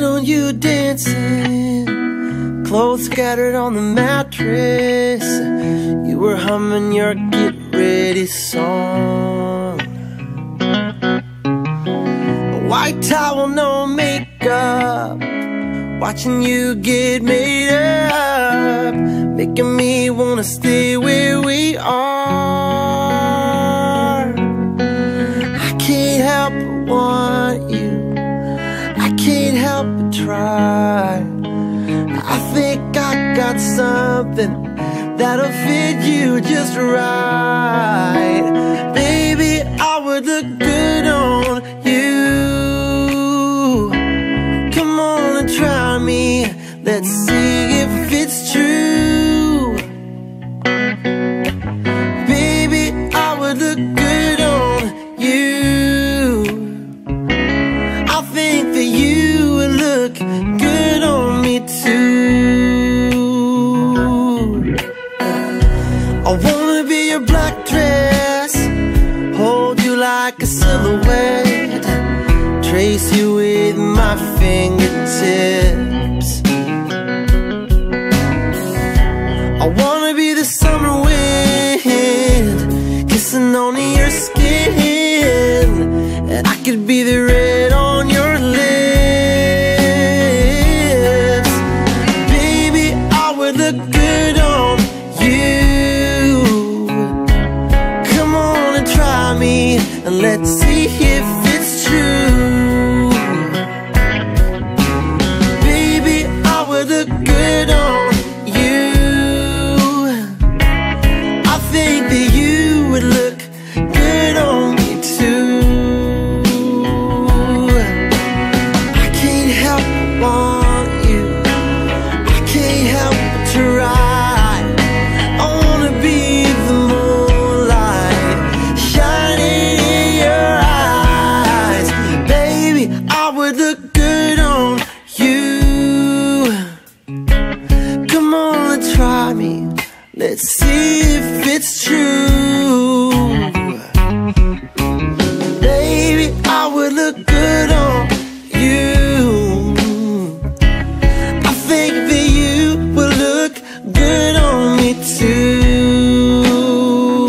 on you dancing, clothes scattered on the mattress. You were humming your get ready song. A white towel, no makeup, watching you get made up, making me wanna stay where we are. I can't help but want you, I can't help but try. I think I got something that'll fit you just right. Baby, I would look good on you. Come on and try me, let's see if it's true. Baby, I would look good on you. I think that you would look good on me too. I wanna be your black dress, hold you like a silhouette, trace you with my fingertips. I wanna be the summer wind, kissing on your skin, and I could be the red on your lips. Baby, I would look good on you. Come on and try me, and let's see if it's true. Baby, I would look good on you. I think that you would look good on me too. I can't help but want you, I can't help but try. I wanna be the moonlight shining in your eyes. Baby, I would look good on you. Come on and try me, let's see if it's true. Baby, I would look good on you. I think that you will look good on me too.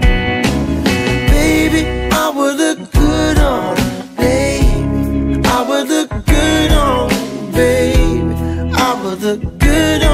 Baby, I would look good on, baby, I would look good on, baby, I would look good on